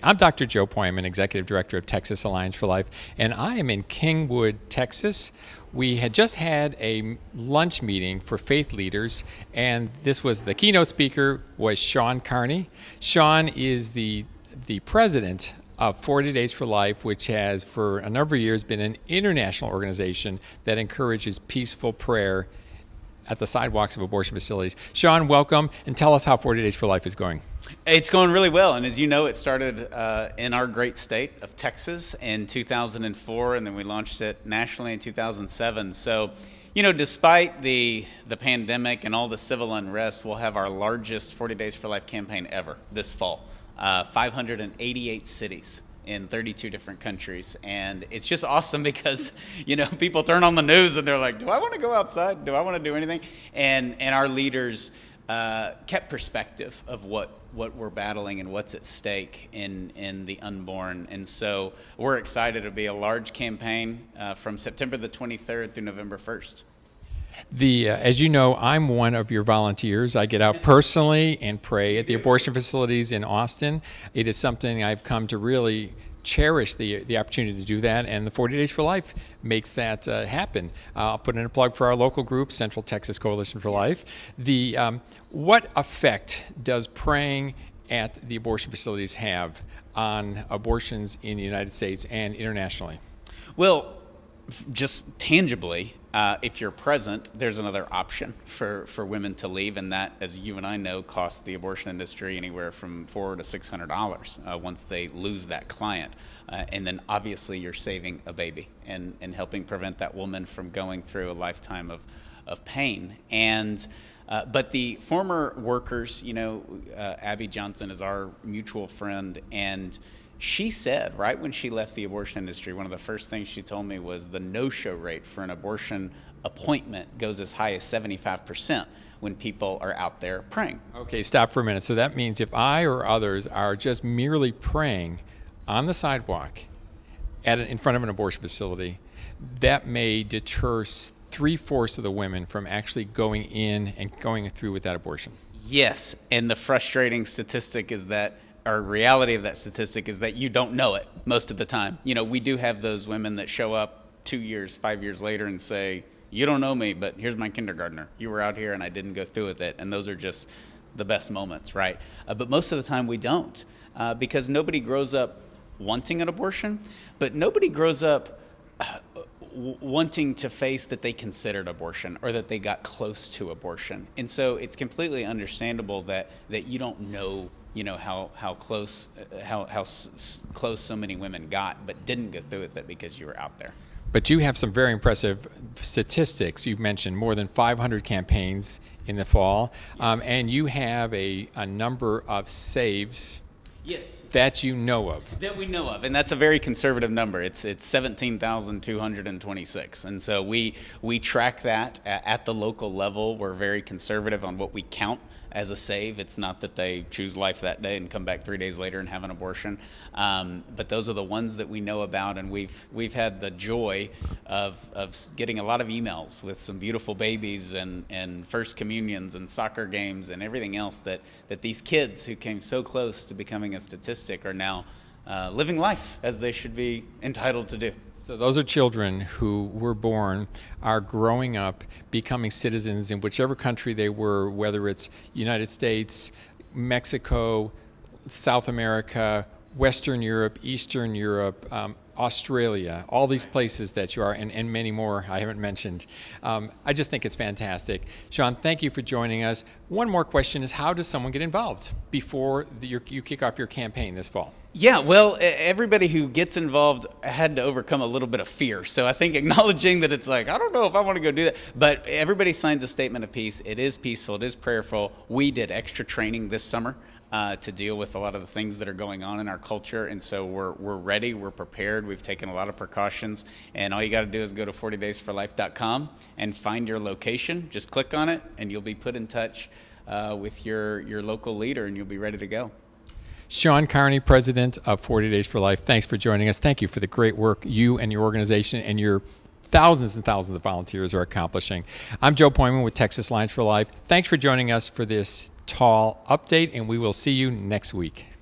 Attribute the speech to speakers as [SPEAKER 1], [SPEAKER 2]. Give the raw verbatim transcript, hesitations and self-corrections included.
[SPEAKER 1] I'm Doctor Joe Pojman, Executive Director of Texas Alliance for Life, and I am in Kingwood, Texas. We had just had a lunch meeting for faith leaders, and this was the keynote speaker was Shawn Carney. Shawn is the the president of forty days for Life, which has for a number of years been an international organization that encourages peaceful prayer at the sidewalks of abortion facilities. Shawn, welcome, and tell us how forty days for Life is going.
[SPEAKER 2] It's going really well, and as you know, it started uh, in our great state of Texas in two thousand four, and then we launched it nationally in two thousand seven. So, you know, despite the, the pandemic and all the civil unrest, we'll have our largest forty days for Life campaign ever this fall. Uh, five hundred eighty-eight cities in thirty-two different countries, and it's just awesome because, you know, people turn on the news and they're like, do I want to go outside? Do I want to do anything? And and our leaders uh, kept perspective of what what we're battling and what's at stake in in the unborn. And so we're excited to be a large campaign uh, from September the twenty-third through November first.
[SPEAKER 1] The, uh, as you know, I'm one of your volunteers. I get out personally and pray at the abortion facilities in Austin. It is something I've come to really cherish the the opportunity to do that, and the forty days for Life makes that uh, happen. Uh, I'll put in a plug for our local group, Central Texas Coalition for Life. The um, what effect does praying at the abortion facilities have on abortions in the United States and internationally?
[SPEAKER 2] Well, just tangibly, uh, if you're present, there's another option for, for women to leave, and that, as you and I know, costs the abortion industry anywhere from four to six hundred dollars uh, once they lose that client. Uh, and then obviously you're saving a baby and, and helping prevent that woman from going through a lifetime of, of pain. And uh, but the former workers, you know, uh, Abby Johnson is our mutual friend, and she said right when she left the abortion industry, one of the first things she told me was the no-show rate for an abortion appointment goes as high as seventy-five percent when people are out there praying.
[SPEAKER 1] Okay, stop for a minute. So that means if I or others are just merely praying on the sidewalk at an, in front of an abortion facility, that may deter three-fourths of the women from actually going in and going through with that abortion.
[SPEAKER 2] Yes, and the frustrating statistic is that our reality of that statistic is that you don't know it most of the time. You know, we do have those women that show up two years, five years later and say, you don't know me, but here's my kindergartner. You were out here and I didn't go through with it. And those are just the best moments, right? Uh, but most of the time we don't uh, because nobody grows up wanting an abortion, but nobody grows up uh, wanting to face that they considered abortion or that they got close to abortion. And so it's completely understandable that, that you don't know you know, how, how close uh, how, how s close so many women got, but didn't go through with it because you were out there.
[SPEAKER 1] But you have some very impressive statistics. You've mentioned more than five hundred campaigns in the fall, yes. um, and you have a, a number of saves
[SPEAKER 2] yes.
[SPEAKER 1] that you know of.
[SPEAKER 2] That we know of, and that's a very conservative number. It's it's seventeen thousand two hundred twenty-six, and so we we track that at the local level. We're very conservative on what we count as a save. It's not that they choose life that day and come back three days later and have an abortion, um, but those are the ones that we know about, and we've we've had the joy of of getting a lot of emails with some beautiful babies and and first communions and soccer games and everything else that that these kids who came so close to becoming a statistic are now uh, living life as they should be entitled to do.
[SPEAKER 1] So those are children who were born, are growing up, becoming citizens in whichever country they were, whether it's United States, Mexico, South America, Western Europe, Eastern Europe, um, Australia, all these places that you are, and, and many more I haven't mentioned. Um, I just think it's fantastic. Shawn, thank you for joining us. One more question is, how does someone get involved before the, your, you kick off your campaign this fall?
[SPEAKER 2] Yeah, well, everybody who gets involved had to overcome a little bit of fear. So I think acknowledging that it's like, I don't know if I want to go do that. But everybody signs a statement of peace. It is peaceful. It is prayerful. We did extra training this summer Uh, to deal with a lot of the things that are going on in our culture, and so we're, we're ready, we're prepared, we've taken a lot of precautions, and all you got to do is go to forty days for life dot com and find your location. Just click on it and you'll be put in touch uh, with your, your local leader, and you'll be ready to go.
[SPEAKER 1] Shawn Carney, president of forty days for Life, thanks for joining us. Thank you for the great work you and your organization and your thousands and thousands of volunteers are accomplishing. I'm Joe Pojman with Texas Alliance for Life. Thanks for joining us for this T A L update, and we will see you next week.